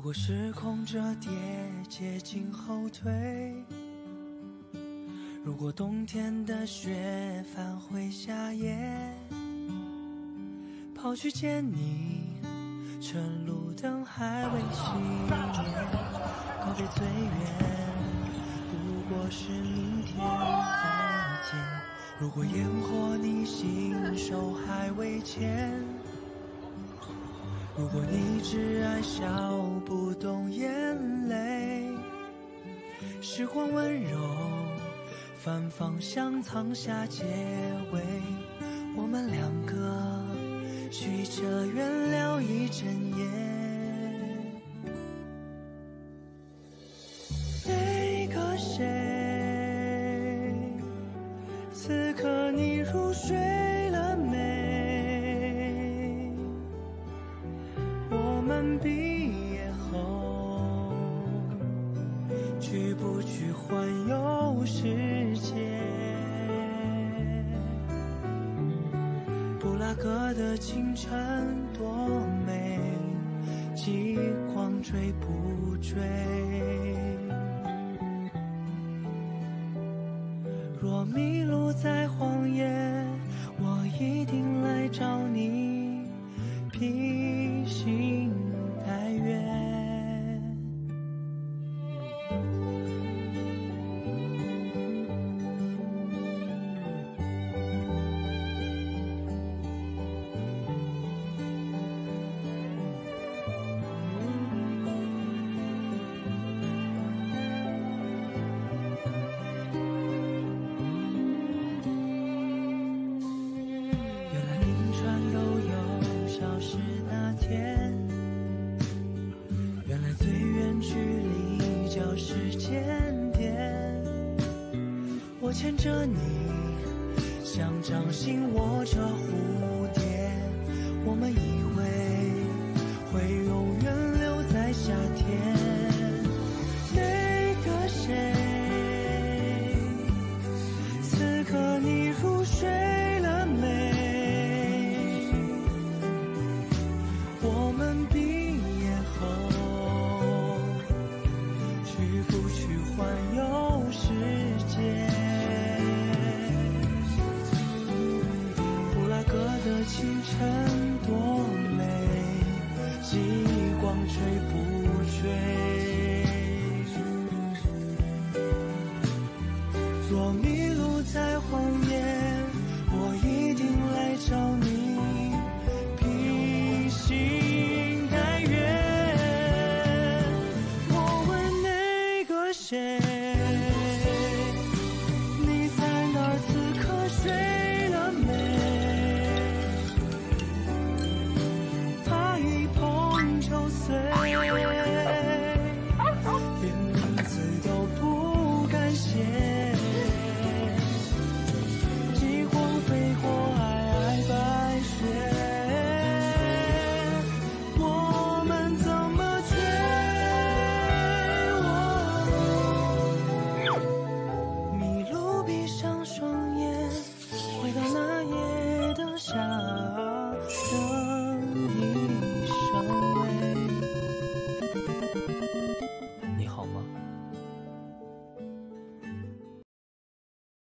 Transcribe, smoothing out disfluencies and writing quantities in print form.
果时空折叠接近后退，如果冬天的雪返回夏夜，抛去见你，晨露灯还未熄灭，告别最远，不过是明天再见。如果烟火你心手还未牵，如果你只爱笑不动眼泪，时光温柔反方向藏下结尾，我们两个许着愿聊一整夜。那个谁，此刻你入睡了没？我们毕业后去不去环游世界？布拉格的清晨多美，极光追不追？若迷路在荒野，我一定来找你，披星戴月。原来最远距离叫时间点，我牵着你，像掌心握着蝴蝶，我们以为会永远留在夏天。那个谁，此刻你入睡了没？我们毕业后去不去环游世界？布拉格的清晨多美，极光追不追？若迷路在荒野，我一定来找你，披星戴月。我问那个谁，